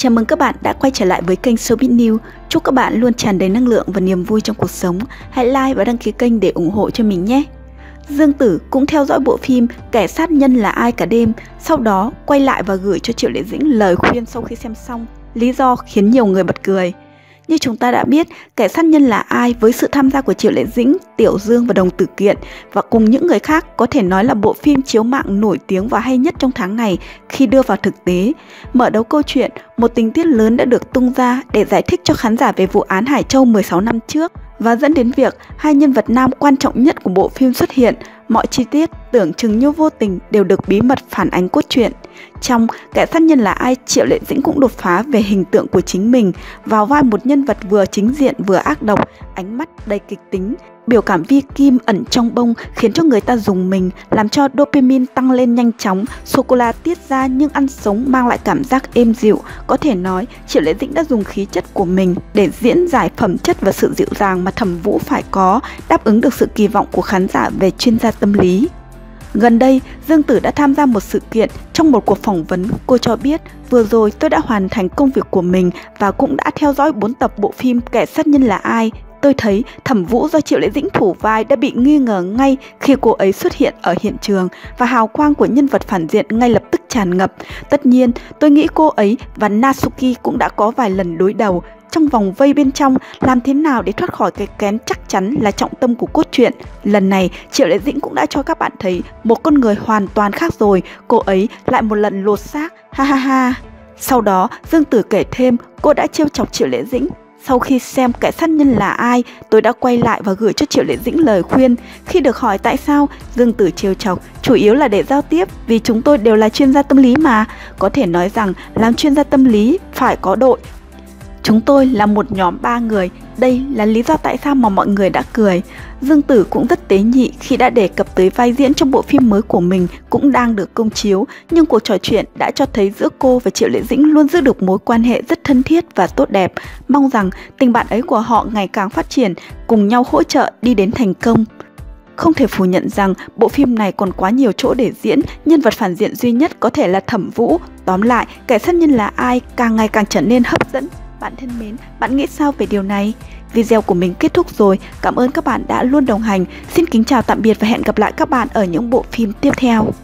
Chào mừng các bạn đã quay trở lại với kênh Showbiz News. Chúc các bạn luôn tràn đầy năng lượng và niềm vui trong cuộc sống. Hãy like và đăng ký kênh để ủng hộ cho mình nhé. Dương Tử cũng theo dõi bộ phim Kẻ sát nhân là ai cả đêm, sau đó quay lại và gửi cho Triệu Lệ Dĩnh lời khuyên sau khi xem xong. Lý do khiến nhiều người bật cười. Như chúng ta đã biết, Kẻ sát nhân là ai với sự tham gia của Triệu Lệ Dĩnh, Tiểu Dương và Đồng Tử Kiện và cùng những người khác có thể nói là bộ phim chiếu mạng nổi tiếng và hay nhất trong tháng này khi đưa vào thực tế. Mở đầu câu chuyện, một tình tiết lớn đã được tung ra để giải thích cho khán giả về vụ án Hải Châu 16 năm trước và dẫn đến việc hai nhân vật nam quan trọng nhất của bộ phim xuất hiện. Mọi chi tiết tưởng chừng như vô tình đều được bí mật phản ánh cốt truyện. Trong Kẻ sát nhân là ai, Triệu Lệ Dĩnh cũng đột phá về hình tượng của chính mình, vào vai một nhân vật vừa chính diện vừa ác độc, ánh mắt đầy kịch tính. Biểu cảm vi kim ẩn trong bông khiến cho người ta rùng mình, làm cho dopamine tăng lên nhanh chóng, sô-cô-la tiết ra nhưng ăn sống mang lại cảm giác êm dịu. Có thể nói, Triệu Lệ Dĩnh đã dùng khí chất của mình để diễn giải phẩm chất và sự dịu dàng mà Thẩm Vũ phải có, đáp ứng được sự kỳ vọng của khán giả về chuyên gia tâm lý. Gần đây, Dương Tử đã tham gia một sự kiện. Trong một cuộc phỏng vấn, cô cho biết, vừa rồi tôi đã hoàn thành công việc của mình và cũng đã theo dõi 4 tập bộ phim Kẻ sát nhân là ai. Tôi thấy Thẩm Vũ do Triệu Lệ Dĩnh thủ vai đã bị nghi ngờ ngay khi cô ấy xuất hiện ở hiện trường và hào quang của nhân vật phản diện ngay lập tức tràn ngập. Tất nhiên, tôi nghĩ cô ấy và Natsuki cũng đã có vài lần đối đầu. Trong vòng vây bên trong, làm thế nào để thoát khỏi cái kén chắc chắn là trọng tâm của cốt truyện. Lần này, Triệu Lệ Dĩnh cũng đã cho các bạn thấy một con người hoàn toàn khác rồi. Cô ấy lại một lần lột xác, ha ha ha. Sau đó, Dương Tử kể thêm cô đã trêu chọc Triệu Lệ Dĩnh. Sau khi xem Kẻ sát nhân là ai, tôi đã quay lại và gửi cho Triệu Lệ Dĩnh lời khuyên. Khi được hỏi tại sao, Dương Tử trêu chọc, chủ yếu là để giao tiếp vì chúng tôi đều là chuyên gia tâm lý mà. Có thể nói rằng làm chuyên gia tâm lý phải có đội. Chúng tôi là một nhóm 3 người, đây là lý do tại sao mà mọi người đã cười. Dương Tử cũng rất tế nhị khi đã đề cập tới vai diễn trong bộ phim mới của mình cũng đang được công chiếu, nhưng cuộc trò chuyện đã cho thấy giữa cô và Triệu Lệ Dĩnh luôn giữ được mối quan hệ rất thân thiết và tốt đẹp. Mong rằng tình bạn ấy của họ ngày càng phát triển, cùng nhau hỗ trợ đi đến thành công. Không thể phủ nhận rằng bộ phim này còn quá nhiều chỗ để diễn, nhân vật phản diện duy nhất có thể là Thẩm Vũ. Tóm lại, Kẻ sát nhân là ai càng ngày càng trở nên hấp dẫn. Bạn thân mến, bạn nghĩ sao về điều này? Video của mình kết thúc rồi, cảm ơn các bạn đã luôn đồng hành. Xin kính chào tạm biệt và hẹn gặp lại các bạn ở những bộ phim tiếp theo.